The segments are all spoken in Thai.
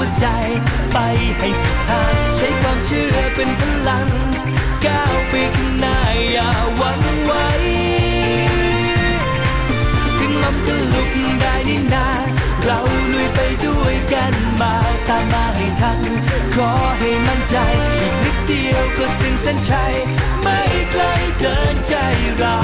วใจไปให้สุดทางใช้ความเชื่อเป็นพลังก้าวไปข้างหน้าอย่าหวั่นไหวถึงลมก็ลุกได้นี่นาเราลุยไปด้วยกันมาตามมาให้ทันขอให้มั่นใจอีกนิดเดียวก็ถึงเส้นชัยไม่ไกลเกินใจเรา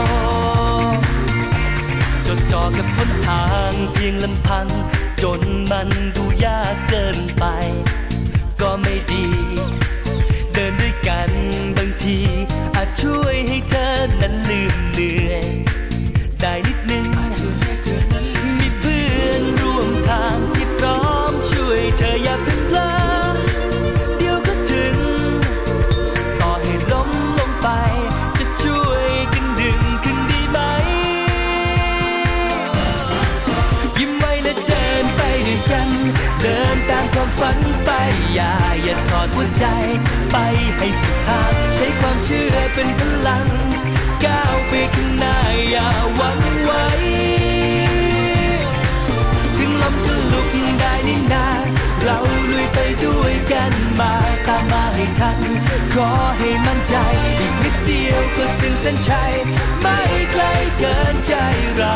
จดจ่อกับหนทางเพียงลำพังจนมันดูยากเกินไปก็ไม่ดีเดินด้วยกันบางทีอาจช่วยให้เธอนั้นลืมเหนื่อยได้นิดนึงมีเพื่อนร่วมทางที่พร้อมช่วยเธออย่าเพิ่งเพลินเดี๋ยวก็ถึงต่อให้ล้มลงไปจะช่วยกันดึงขึ้นดีไหมยิ้มไว้และเดินไปด้วยกันเดินตามความฝันไปอย่าถอดหัวใจไปให้สุดทางใช้ความเชื่อเป็นพลังก้าวไปข้างหน้าอย่าหวั่นไหวถึงลมก็ลุกได้นี่นาเราลุยไปด้วยกันมาตามมาให้ทันขอให้มั่นใจอีกนิดเดียวก็ถึงเส้นชัยไม่ไกลเกินใจเรา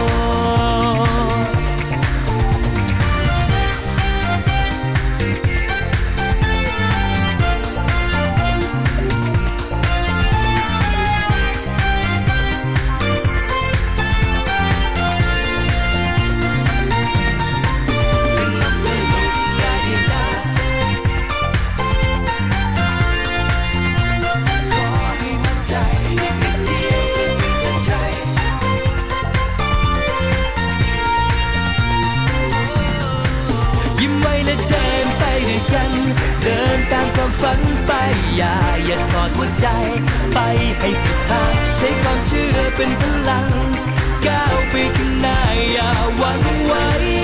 เดินตามความฝันไปอย่าถอดหัวใจไปให้สุดทางใช้ความเชื่อเป็นพลังก้าวไปข้างหน้าอย่าหวั่นไหว